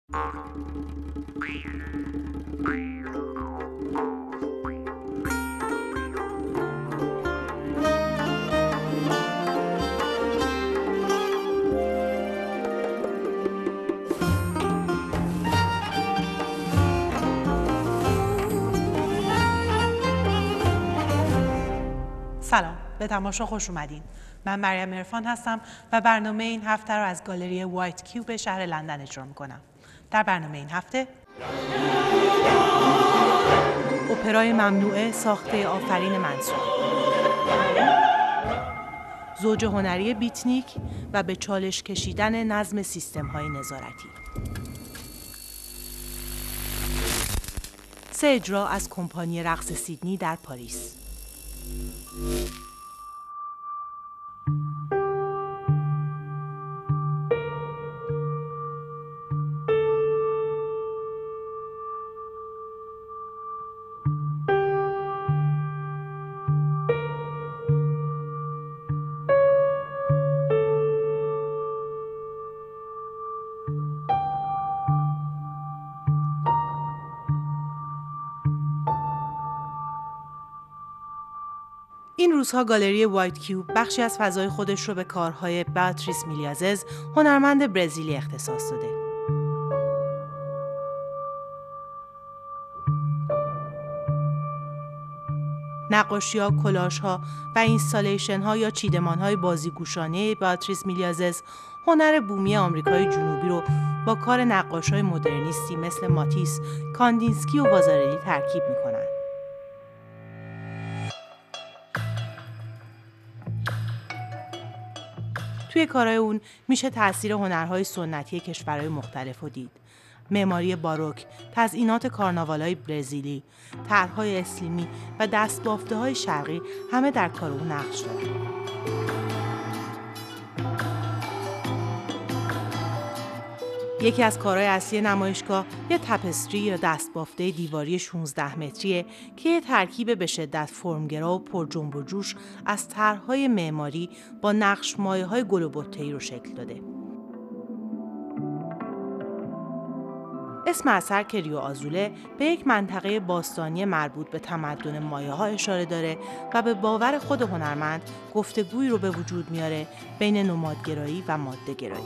سلام، به تماشا خوش اومدین. من مریم عرفان هستم و برنامه این هفته رو از گالری وایت کیوب شهر لندن اجرا میکنم. در برنامه این هفته اپرای ممنوعه ساخته آفرین منصور، زوج هنری بیتنیک و به چالش کشیدن نظم سیستم‌های نظارتی. 3 اجرا از کمپانی رقص سیدنی در پاریس. این روزها گالری وایت کیوب بخشی از فضای خودش رو به کارهای بیاتریس میلیازز، هنرمند برزیلی اختصاص داده. نقاشی‌ها، کلاژها و اینستالیشن‌ها یا چیدمان‌های بازیگوشانه بیاتریس میلیازز هنر بومی آمریکای جنوبی رو با کار نقاش‌های مدرنیستی مثل ماتیس، کاندینسکی و وازارلی ترکیب می‌کنند. توی کارهای اون میشه تأثیر هنرهای سنتی کشورهای مختلف رو دید. معماری باروک، تزئینات کارناوال‌های برزیلی، طرح‌های اسلیمی و دست‌بافته‌های شرقی همه در کار اون نقش دارن. یکی از کارهای اصلی نمایشگاه یه تپستری یا دستبافته دیواری 16 متریه که یه ترکیب به شدت فرمگرا و پر جنب و جوش از طرح‌های معماری با نقش مایه‌های گل و بته‌ای رو شکل داده. اسم اثر کریو آزوله به یک منطقه باستانی مربوط به تمدن مایاها اشاره داره و به باور خود هنرمند گفتگویی رو به وجود میاره بین نمادگرایی و ماده‌گرایی.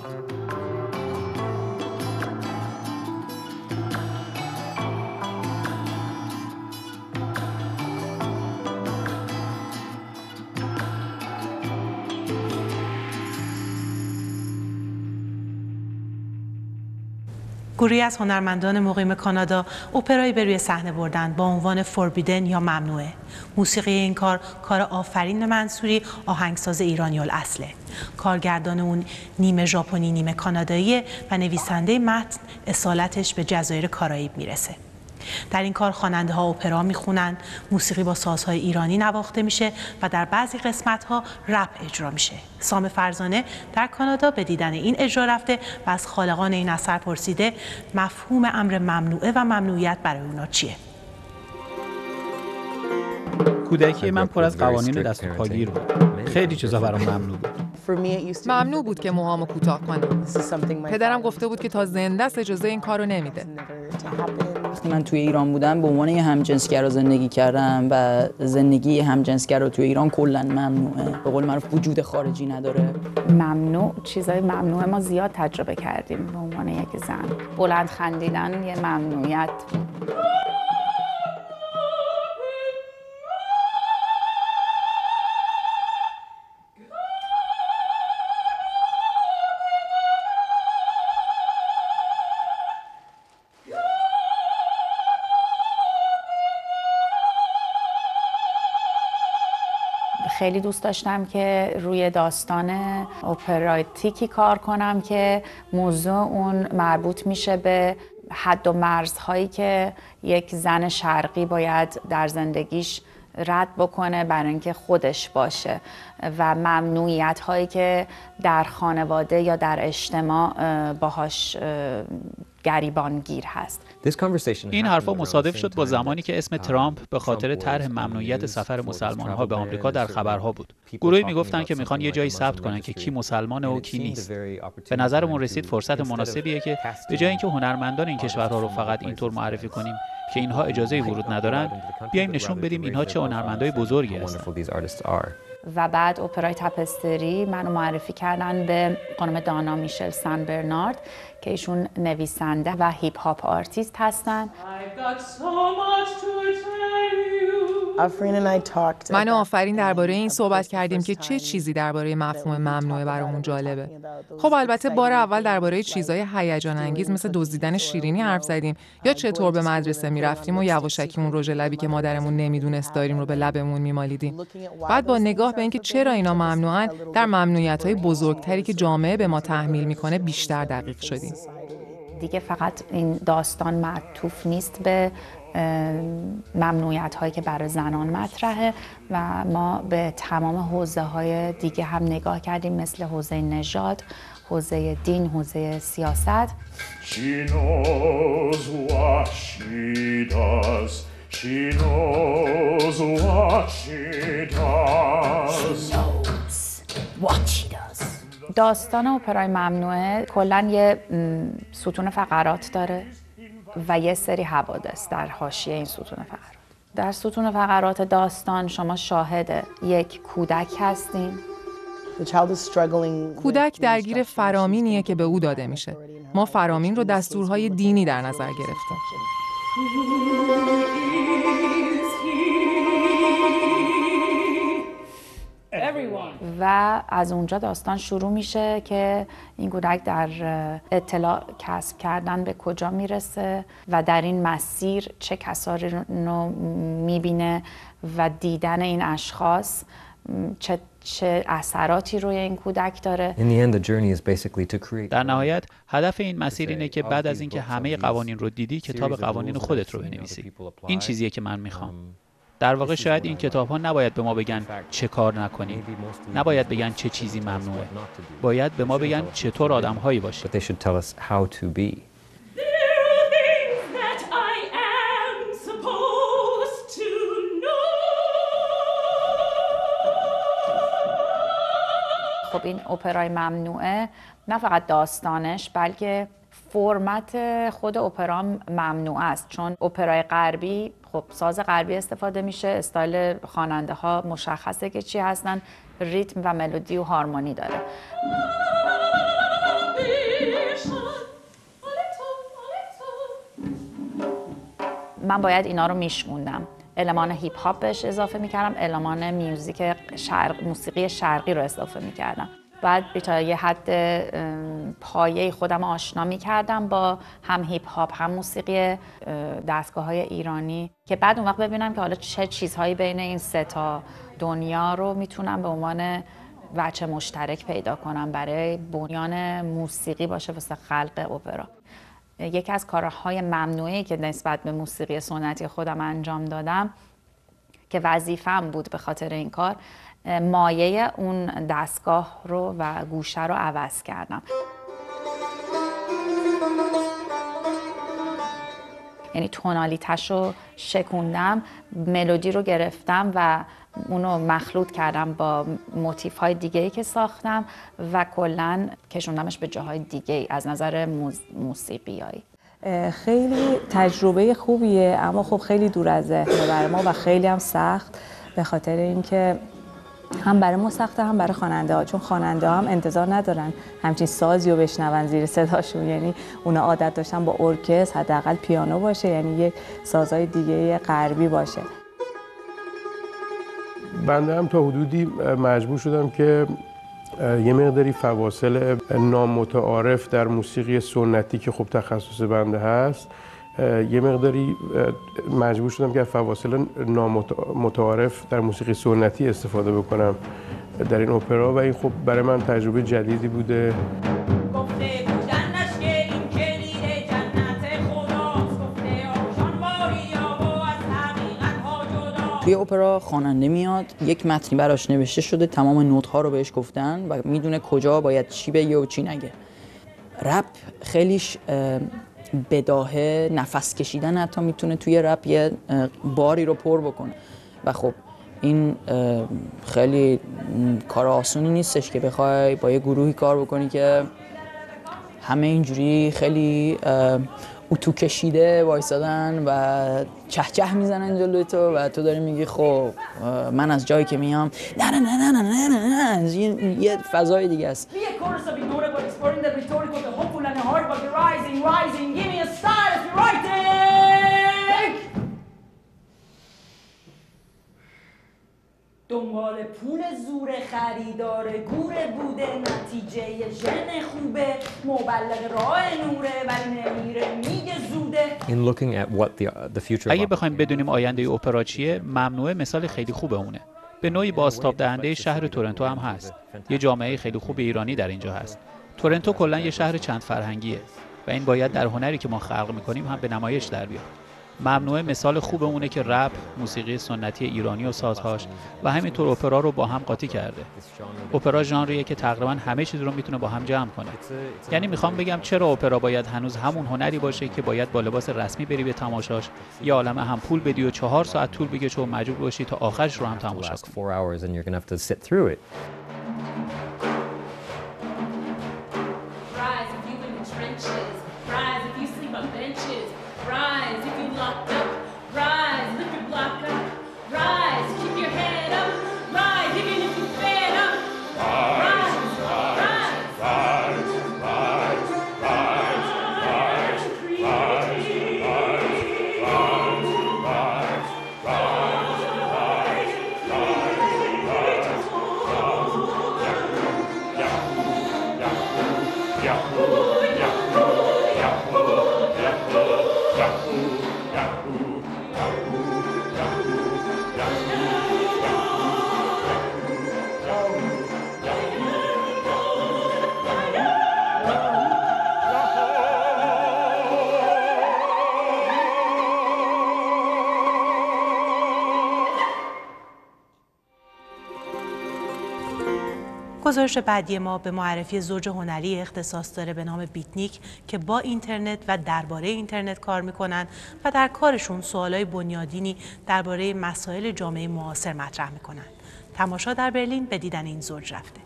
گروهی از هنرمندان مقیم کانادا اپرایی به روی صحنه بردن با عنوان فوربیدن یا ممنوعه. موسیقی این کار آفرین منصوری، آهنگساز ایرانی الاصله. کارگردان اون نیمه ژاپنی نیمه کاناداییه و نویسنده متن اصالتش به جزایر کارائیب میرسه. در این کار خواننده ها اپرا میخونن، موسیقی با سازهای ایرانی نواخته میشه و در بعضی قسمت ها رپ اجرا میشه. سام فرزانه در کانادا به دیدن این اجرا رفته و از خالقان این اثر پرسیده مفهوم امر ممنوعه و ممنوعیت برای اونا چیه؟ کودکی من پر از قوانین دست و پاگیر بود. خیلی چیزا برام ممنوع بود. ممنوع بود که موهامو کوتاه کنم. پدرم گفته بود که تا زنده است اجازه این کارو نمیده. وقتی من توی ایران بودم به عنوان یه همجنسگرا زندگی کردم و زندگی همجنسگرا توی ایران کلاً ممنوعه. به قول معروف وجود خارجی نداره. ممنوع، چیزای ممنوع ما زیاد تجربه کردیم به عنوان یک زن. بلند خندیدن یه ممنوعیت بود. خیلی دوست داشتم که روی داستان اپراتیکی کار کنم که موضوع اون مربوط میشه به حد و مرزهایی که یک زن شرقی باید در زندگیش رد بکنه برای اینکه خودش باشه و ممنوعیت هایی که در خانواده یا در اجتماع باهاش گریبانگیر هست. این حرفا مصادف شد با زمانی که اسم ترامپ به خاطر طرح ممنوعیت سفر مسلمان‌ها به آمریکا در خبرها بود. گروهی میگفتن که میخوان یه جایی ثبت کنن که کی مسلمانه و کی نیست. به نظرمون رسید فرصت مناسبیه که به جای اینکه هنرمندان این کشورها رو فقط اینطور معرفی کنیم که اینها اجازه ورود ندارن، بیایم نشون بدیم اینها چه هنرمندای بزرگی هستن. و بعد اپرای تپستری منو معرفی کردن به خانم دانا میشل سن برنارد که ایشون نویسنده و هیپ هاپ آرتیست هستن. من و آفرین درباره این صحبت کردیم که چه چیزی درباره مفهوم ممنوعه برامون جالبه. خب البته بار اول درباره چیزای هیجان انگیز مثل دزدیدن شیرینی حرف زدیم یا چطور به مدرسه میرفتیم و یواشکی اون رژ لبی که مادرمون نمیدونست داریم رو به لبمون میمالیدیم. بعد با نگاه به اینکه چرا اینا ممنوعن، در ممنوعیت‌های بزرگتری که جامعه به ما تحمیل میکنه بیشتر دقیق شدیم. دیگه فقط این داستان معطوف نیست به ممنوعیت هایی که برای زنان مطرحه و ما به تمام حوزه های دیگه هم نگاه کردیم، مثل حوزه نژاد، حوزه دین، حوزه سیاست. She knows what she does. She knows what she does. She knows what she does. داستان اپرای ممنوعه کلاً یه ستون فقرات داره و یه سری حوادث در حاشیه این ستون فقرات. در ستون فقرات داستان شما شاهد یک کودک هستین. کودک درگیر فرامینیه که به او داده میشه. ما فرامین رو دستورهای دینی در نظر گرفتیم. و از اونجا داستان شروع میشه که این کودک در اطلاع کسب کردن به کجا میرسه و در این مسیر چه کسانی رو میبینه و دیدن این اشخاص چه اثراتی روی این کودک داره. در نهایت هدف این مسیر اینه که بعد از اینکه همه قوانین رو دیدی، کتاب قوانین خودت رو بنویسی. این چیزیه که من میخوام. در واقع شاید این کتاب‌ها نباید به ما بگن چه کار نکنیم، نباید بگن چه چیزی ممنوعه، باید به ما بگن چطور آدم‌هایی باشیم. خب این اپرای ممنوعه نه فقط داستانش بلکه فرمت خود اپرا ممنوع است، چون اپرای غربی خب ساز غربی استفاده میشه، استایل خواننده ها مشخصه که چی هستن، ریتم و ملودی و هارمونی داره. من باید اینا رو میشموندم، المان هیپ هاپ بهش اضافه میکردم، المان موسیقی شرقی رو اضافه میکردم. بعد تا یه حد پایه خودم آشنا می‌کردم با هم هیپ هاپ هم موسیقی دستگاه‌های ایرانی که بعد اون وقت ببینم که حالا چه چیزهایی بین این سه تا دنیا رو میتونم به عنوان وجه مشترک پیدا کنم برای بنیان موسیقی باشه واسه خلق اپرا. یکی از کارهای ممنوعی که نسبت به موسیقی سنتی خودم انجام دادم که وظیفه‌ام بود به خاطر این کار، مایه اون دستگاه رو و گوشه رو عوض کردم. یعنی تونالیتش رو شکوندم، ملودی رو گرفتم و اونو مخلوط کردم با موتیف های دیگه‌ای که ساختم و کلاً کشوندمش به جاهای دیگه‌ای از نظر موسیقیایی. خیلی تجربه خوبیه، اما خب خیلی دور از ذهنه برای ما و خیلی هم سخت، به خاطر اینکه هم برای ما سخته هم برای خواننده ها، چون خواننده ها هم انتظار ندارن همچین سازی رو بشنون زیر صداشون. یعنی اونا عادت داشتن با ارکستر حداقل پیانو باشه، یعنی یک سازهای دیگه غربی باشه. بنده هم تا حدودی مجبور شدم که یه مقداری فواصل نامتعارف در موسیقی سنتی که خب تخصص بنده هست، یه مقداری مجبور شدم که از فواصل نامتعارف در موسیقی سنتی استفاده بکنم در این اپرا و این خب برای من تجربه جدیدی بوده. توی اپرا خواننده میاد، یک متنی براش نوشته شده، تمام نوت‌ها رو بهش گفتن و میدونه کجا باید چی بگه و چی نگه. رپ خیلیش بداهه نفس کشیدن حتی میتونه توی رپ یه باری رو پر بکنه و خب این خیلی کار آسونی نیستش که بخوای با یه گروهی کار بکنی که همه اینجوری خیلی اتو کشیده وایسادن و چهچه میزنن جلوی تو و تو داری میگی خب من از جایی که میام نه نه نه نه نه نه نه یه فضای دیگه است. دنبال پول زور خریدار گوره بوده نتیجه ژن خوبه مبلغ راه نوره ولی نمیره میگه زوده. اگه بخوایم بدونیم آینده اپرا چیه، ممنوعه مثال خیلی خوبه اونه. به نوعی بازتاب دهنده شهر تورنتو هم هست. یه جامعه خیلی خوب ایرانی در اینجا هست. تورنتو کلا یه شهر چند فرهنگیه و این باید در هنری که ما خلق می‌کنیم هم به نمایش در بیاد. ممنوعه مثال خوب اونه که رپ، موسیقی سنتی ایرانی و سازهاش و همینطور اپرا رو با هم قاطی کرده. اپرا ژانریه که تقریبا همه چیز رو میتونه با هم جمع کنه. یعنی میخوام بگم چرا اپرا باید هنوز همون هنری باشه که باید با لباس رسمی بری به تماشاش، یا عالمه هم پول بدی و 4 ساعت طول بکشه و مجبور باشی تا آخرش رو هم تماشا کنی. گزارش بعدی ما به معرفی زوج هنری اختصاص داره به نام بیتنیک که با اینترنت و درباره اینترنت کار میکنن و در کارشون سوالای بنیادینی درباره مسائل جامعه معاصر مطرح میکنن. تماشا در برلین به دیدن این زوج رفته.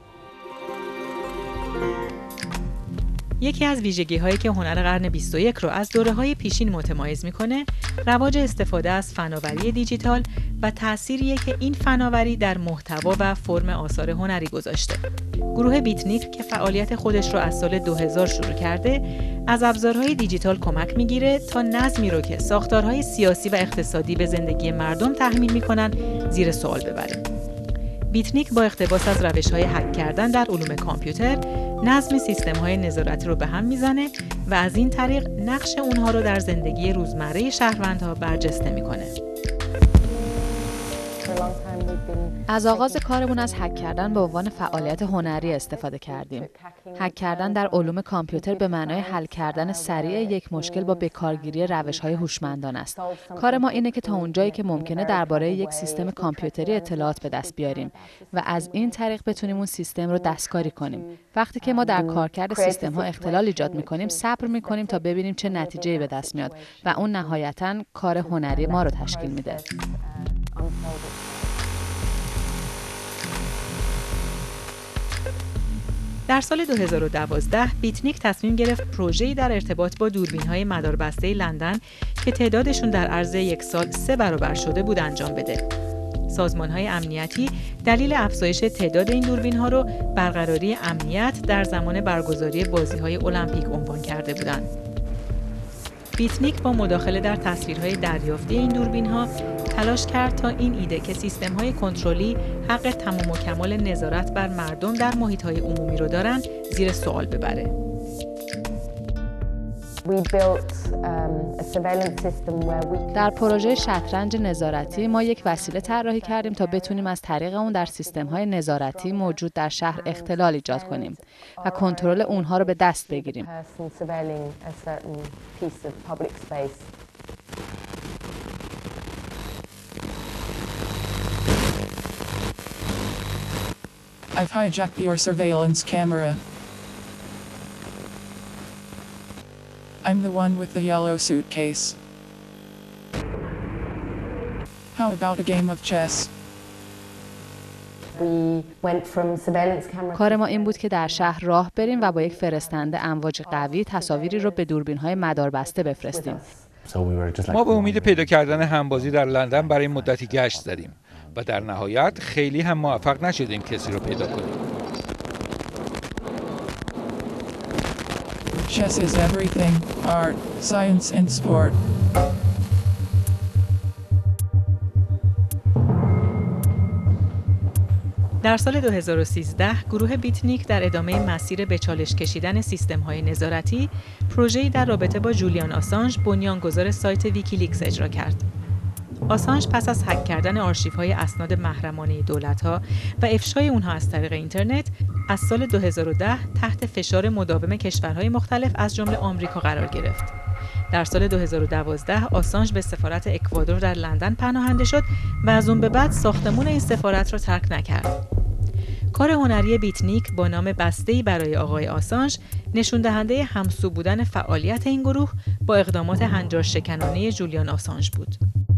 یکی از ویژگی‌هایی که هنر قرن 21 رو از دوره‌های پیشین متمایز می‌کنه، رواج استفاده از فناوری دیجیتال و تأثیریه که این فناوری در محتوا و فرم آثار هنری گذاشته. گروه بیتنیک که فعالیت خودش رو از سال 2000 شروع کرده، از ابزارهای دیجیتال کمک می‌گیره تا نظمی رو که ساختارهای سیاسی و اقتصادی به زندگی مردم تحمیل می‌کنن، زیر سوال ببره. بیتنیک با اقتباس از روش‌های هک کردن در علوم کامپیوتر، نظم سیستم‌های نظارتی رو به هم میزنه و از این طریق نقش اونها رو در زندگی روزمره شهروندها برجسته میکنه. از آغاز کارمون از هک کردن به عنوان فعالیت هنری استفاده کردیم. هک کردن در علوم کامپیوتر به معنای حل کردن سریع یک مشکل با بکارگیری روش‌های هوشمندانه است. کار ما اینه که تا اونجایی که ممکنه درباره یک سیستم کامپیوتری اطلاعات به دست بیاریم و از این طریق بتونیم اون سیستم رو دستکاری کنیم. وقتی که ما در کارکرد سیستم‌ها اختلال ایجاد می‌کنیم، صبر می‌کنیم تا ببینیم چه نتیجه‌ای به دست میاد و اون نهایتاً کار هنری ما رو تشکیل میده. در سال 2012 بیتنیک تصمیم گرفت پروژه‌ای در ارتباط با دوربین‌های مداربسته لندن که تعدادشون در عرض یک سال 3 برابر شده بود انجام بده. سازمان‌های امنیتی دلیل افزایش تعداد این دوربین‌ها رو برقراری امنیت در زمان برگزاری بازی‌های المپیک عنوان کرده بودند. بیتنیک با مداخله در تصویرهای دریافتی این دوربین‌ها تلاش کرد تا این ایده که سیستم‌های کنترلی حق تمام و کمال نظارت بر مردم در محیط‌های عمومی رو دارن زیر سوال ببره. در پروژه شطرنج نظارتی ما یک وسیله طراحی کردیم تا بتونیم از طریق اون در سیستم‌های نظارتی موجود در شهر اختلال ایجاد کنیم و کنترل اونها رو به دست بگیریم. I've hijacked your surveillance camera. I'm the one with the yellow suitcase. How about a game of chess? کار ما این بود که در شهر راه بریم و با یک فرستنده امواج قوی تصاویری رو به دوربین‌های مداربسته بفرستیم. ما به امید پیدا کردن همبازی در لندن برای مدتی گشت زدیم و در نهایت خیلی هم موفق نشدیم کسی رو پیدا کنیم. Chess is everything, art, science and sport. در سال 2013 گروه بیتنیک در ادامه مسیر به چالش کشیدن سیستم‌های نظارتی، پروژه‌ای در رابطه با جولیان آسانژ بنیانگذار سایت ویکیلیکس اجرا کرد. آسانژ پس از هک کردن آرشیوهای اسناد محرمانه دولت‌ها و افشای اونها از طریق اینترنت، از سال 2010 تحت فشار مداوم کشورهای مختلف از جمله آمریکا قرار گرفت. در سال 2012 آسانژ به سفارت اکوادور در لندن پناهنده شد و از اون به بعد ساختمان این سفارت را ترک نکرد. کار هنری بیتنیک با نام بسته‌ای برای آقای آسانژ نشون دهنده همسو بودن فعالیت این گروه با اقدامات هنجارشکنانه جولیان آسانژ بود.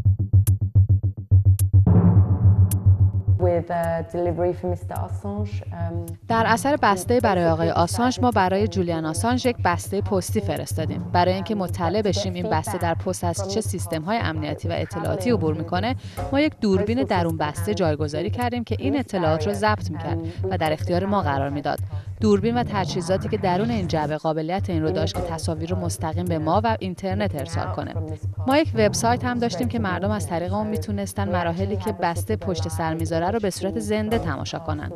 در اثر بسته برای آقای آسانژ ما برای جولیان آسانژ یک بسته پستی فرستادیم. برای اینکه مطلع بشیم این بسته در پست از چه سیستم‌های امنیتی و اطلاعاتی عبور می‌کنه، ما یک دوربین درون بسته جایگذاری کردیم که این اطلاعات رو ضبط می‌کرد و در اختیار ما قرار میداد. دوربین و تجهیزاتی که درون این جعبه قابلیت این رو داشت که تصاویر رو مستقیم به ما و اینترنت ارسال کنه. ما یک وبسایت هم داشتیم که مردم از طریق اون میتونستن مراحلی که بسته پشت سر میذاره رو به صورت زنده تماشا کنن.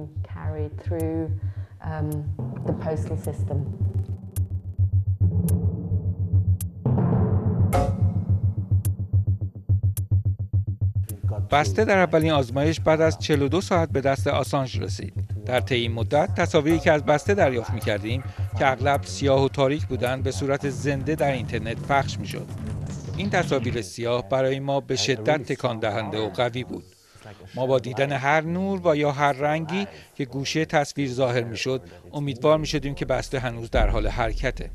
بسته در اولین آزمایش بعد از 42 ساعت به دست آسانژ رسید. در طی این مدت تصاویری که از بسته دریافت می‌کردیم که اغلب سیاه و تاریک بودند به صورت زنده در اینترنت پخش می‌شد. این تصاویر سیاه برای ما به شدت تکان دهنده و قوی بود. ما با دیدن هر نور و یا هر رنگی که گوشه تصویر ظاهر می‌شد امیدوار می‌شدیم که بسته هنوز در حال حرکته.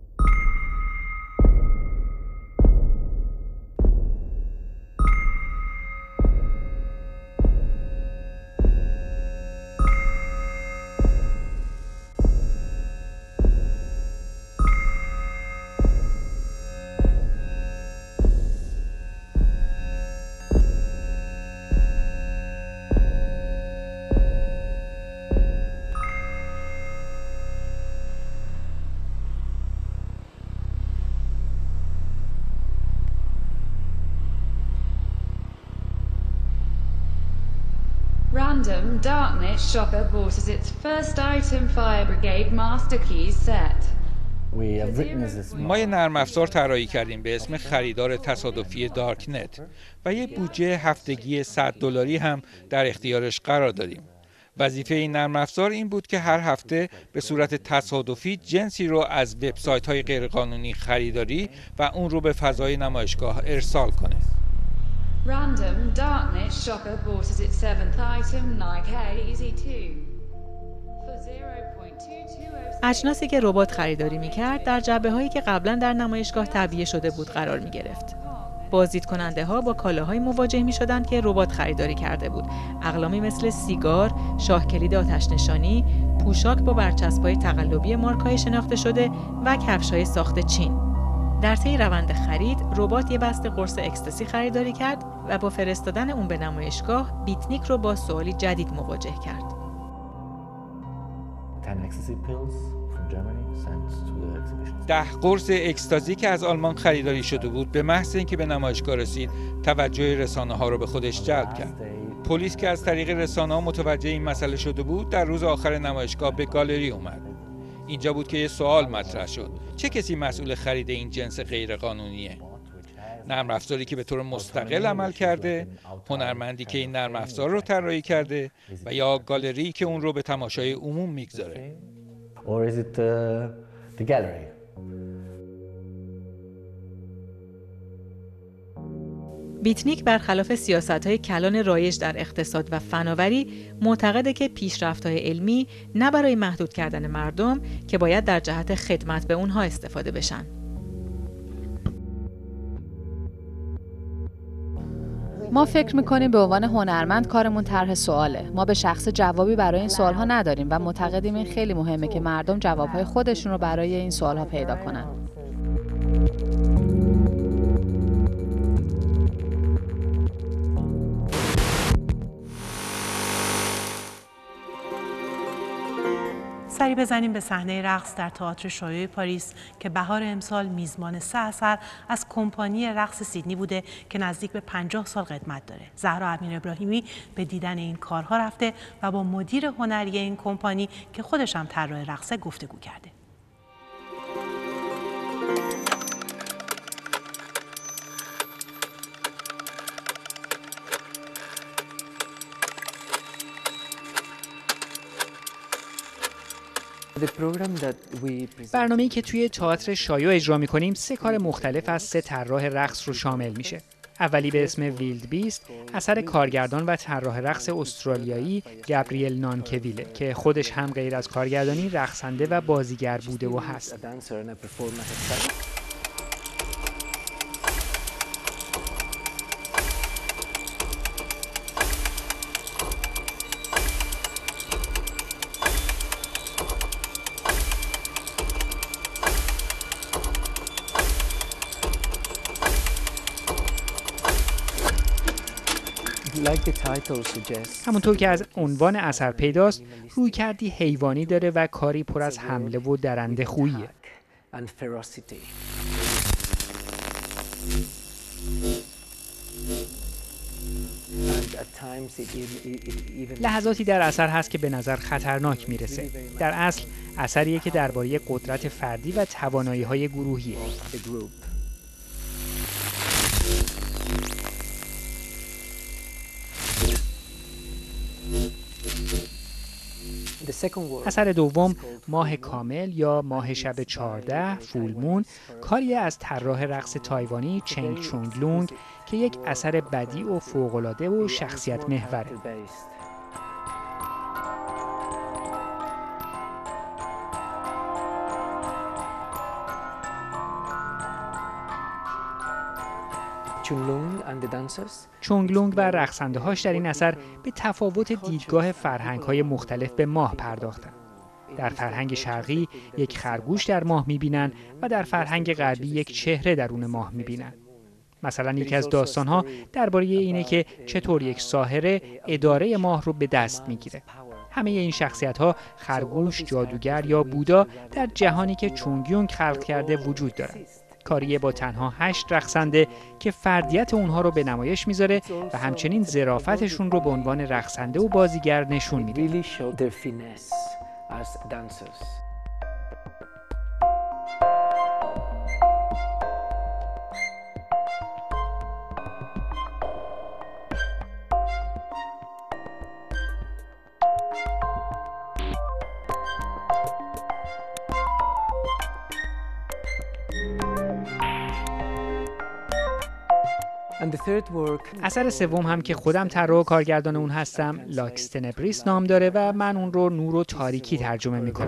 Random Darknet Shopper bought as its first item Fire Brigade Master Keys set. ما یه نرم افزار طراحی کردیم به اسم خریدار تصادفی دارکنت و یه بودجه هفتگی $100 هم در اختیارش قرار داریم. وظیفه این نرم افزار این بود که هر هفته به صورت تصادفی جنسی رو از وبسایت‌های غیرقانونی خریداری و اون رو به فضای نمایشگاه ارسال کنه. Random Darknet Shopper bought as its 7th item Nike Easy 2 for 0.22. اجناسی که ربات خریداری می‌کرد در جعبه‌هایی که قبلا در نمایشگاه تعبیه شده بود قرار می‌گرفت. بازدید کننده ها با کالاهای مواجه می‌شدند که ربات خریداری کرده بود. اقلامی مثل سیگار، شاه کلید آتش نشانی، پوشاک با برچسب‌های تقلبی مارک‌های شناخته شده و کفش‌های ساخت چین. در طی روند خرید، ربات یه بسته قرص اکستاسی خریداری کرد و با فرستادن اون به نمایشگاه، بیتنیک رو با سوالی جدید مواجه کرد. 10 قرص اکستازی که از آلمان خریداری شده بود به محض اینکه به نمایشگاه رسید توجه رسانه‌ها رو به خودش جلب کرد. پلیس که از طریق رسانه‌ها متوجه این مسئله شده بود در روز آخر نمایشگاه به گالری اومد. اینجا بود که یه سوال مطرح شد: چه کسی مسئول خرید این جنس غیرقانونیه؟ نرم افزاری که به طور مستقل عمل کرده، هنرمندی که این نرم افزار رو طراحی کرده و یا گالری که اون رو به تماشای عموم میگذاره؟ بیتنیک برخلاف سیاست‌های کلان رایج در اقتصاد و فناوری معتقده که پیشرفت‌های علمی نه برای محدود کردن مردم که باید در جهت خدمت به اونها استفاده بشن. ما فکر میکنیم به عنوان هنرمند کارمون طرح سواله. ما به شخص جوابی برای این سوالها نداریم و معتقدیم این خیلی مهمه که مردم جوابهای خودشون رو برای این سوالها پیدا کنن. سری بزنیم به صحنه رقص در تئاتر شایع پاریس که بهار امسال میزبان 3 اثر از کمپانی رقص سیدنی بوده که نزدیک به 50 سال قدمت داره. زهرا امیر ابراهیمی به دیدن این کارها رفته و با مدیر هنری این کمپانی که خودش هم طراح رقصه گفتگو کرده. برنامه‌ای که توی تئاتر شایع اجرا می‌کنیم 3 کار مختلف از 3 طراح رقص رو شامل میشه. اولی به اسم ویلد بیست، اثر کارگردان و طراح رقص استرالیایی گابریل نانکویله که خودش هم غیر از کارگردانی رقصنده و بازیگر بوده و هست. همونطور که از عنوان اثر پیداست، رویکردی حیوانی داره و کاری پر از حمله و درنده خوییه. لحظاتی در اثر هست که به نظر خطرناک میرسه. در اصل اثریه که درباره قدرت فردی و توانایی‌های گروهیه. اثر دوم، ماه کامل یا ماه شب 14 فول مون، کاری از طراح رقص تایوانی چنگ چونگ لونگ که یک اثر بدیع و فوق‌العاده و شخصیت محوره. چونگ لونگ و رقصنده‌هاش در این اثر به تفاوت دیدگاه فرهنگ‌های مختلف به ماه پرداختند. در فرهنگ شرقی یک خرگوش در ماه می‌بینن و در فرهنگ غربی یک چهره درون ماه می‌بینن. مثلا یکی از داستان‌ها درباره اینه که چطور یک ساحره اداره ماه رو به دست می‌گیره. همه این شخصیت‌ها خرگوش، جادوگر یا بودا در جهانی که چونگ لونگ خلق کرده وجود دارند. کاریه با تنها 8 رقصنده که فردیت اونها رو به نمایش میذاره و همچنین ظرافتشون رو به عنوان رقصنده و بازیگر نشون میده. اثر سوم هم که خودم طراح و کارگردان اون هستم، لاکس تنبریس نام داره و من اون رو نور و تاریکی ترجمه میکنم.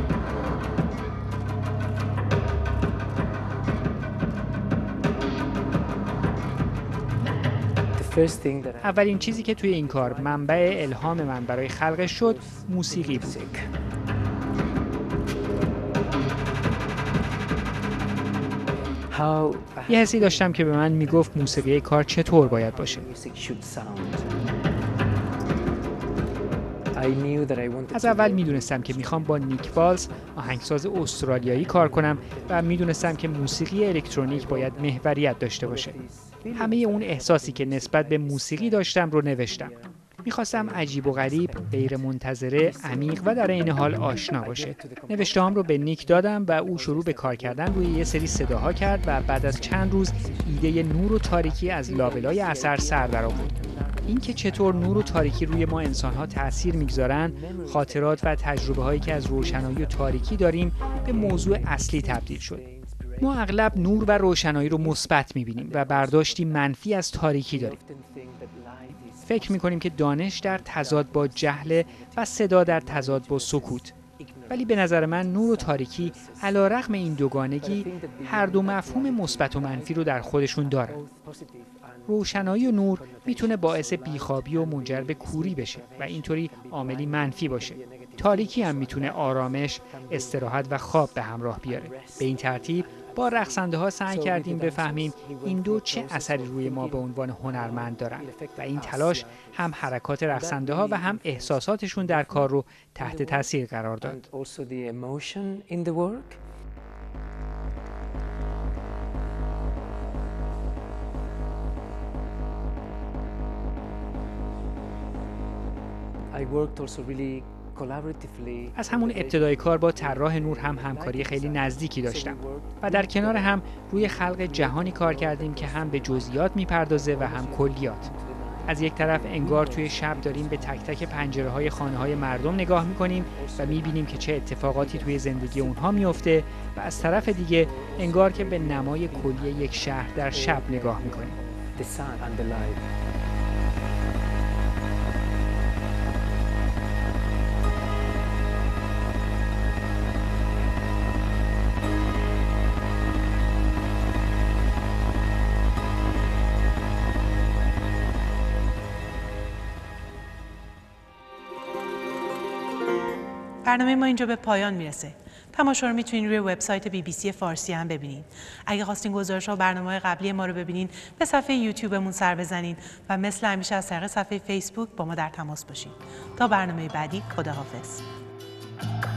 اولین چیزی که توی این کار منبع الهام من برای خلقش شد موسیقی بود. یه حسی داشتم که به من میگفت موسیقی کار چطور باید باشه. از اول میدونستم که میخوام با نیک والز، آهنگساز استرالیایی کار کنم و میدونستم که موسیقی الکترونیک باید محوریت داشته باشه. همه اون احساسی که نسبت به موسیقی داشتم رو نوشتم. میخواستم عجیب و غریب، غیر منتظره، عمیق و در این حال آشنا باشه. نوشته‌هام رو به نیک دادم و او شروع به کار کردن روی یه سری صداها کرد و بعد از چند روز ایده نور و تاریکی از لابلای اثر سر درآورد. اینکه چطور نور و تاریکی روی ما انسان‌ها تأثیر می‌گذارن، خاطرات و تجربه‌هایی که از روشنایی و تاریکی داریم به موضوع اصلی تبدیل شد. ما اغلب نور و روشنایی رو مثبت می‌بینیم و برداشتی منفی از تاریکی داریم. فکر می‌کنیم که دانش در تضاد با جهل و صدا در تضاد با سکوت. ولی به نظر من نور و تاریکی علی‌رغم این دوگانگی هر دو مفهوم مثبت و منفی رو در خودشون دارن. روشنایی و نور میتونه باعث بیخوابی و منجر به کوری بشه و اینطوری عاملی منفی باشه. تاریکی هم میتونه آرامش، استراحت و خواب به همراه بیاره. به این ترتیب با رقصنده ها سعی کردیم بفهمیم این دو چه اثری روی ما به عنوان هنرمند دارن و این تلاش هم حرکات رقصنده ها و هم احساساتشون در کار رو تحت تاثیر قرار داد. از همون ابتدای کار با طراح نور هم همکاری خیلی نزدیکی داشتم و در کنار هم روی خلق جهانی کار کردیم که هم به جزئیات میپردازه و هم کلیات. از یک طرف انگار توی شب داریم به تک تک پنجره‌های خانه‌های مردم نگاه می‌کنیم و می‌بینیم که چه اتفاقاتی توی زندگی اونها میفته و از طرف دیگه انگار که به نمای کلی یک شهر در شب نگاه می‌کنیم. برنامه ما اینجا به پایان میرسه. تماشا رو میتونین روی وبسایت BBC فارسی هم ببینین. اگه خواستین گزارش‌ها و برنامه‌های قبلی ما رو ببینین، به صفحه یوتیوبمون سر بزنین و مثل همیشه از طریق صفحه فیسبوک با ما در تماس باشین. تا برنامه بعدی، خداحافظ.